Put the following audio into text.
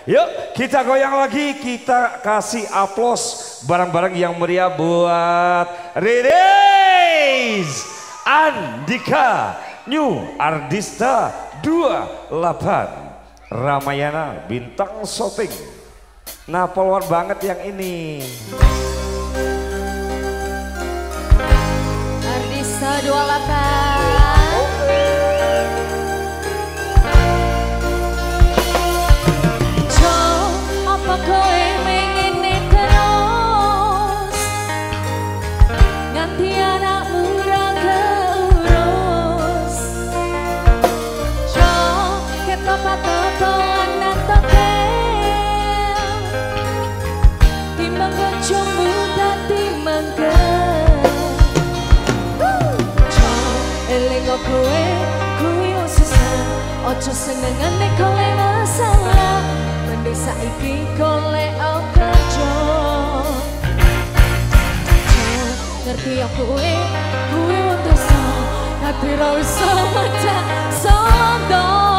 Yuk kita goyang lagi, kita kasih aplaus barang-barang yang meriah buat Riris Andika New Ardista 28 Ramayana bintang shooting. Nah follower banget yang ini. Ardista 28. Kowe mengene terus nganti anakmu ra keurus jo keto-pato anak tokel timbang bojomu dadi mangkel jo eling kowe wis susah ojo senengane kowe masalah mending saiki golek kerja ngerti aku kowe wong dosa tapi ra iso macak sondo.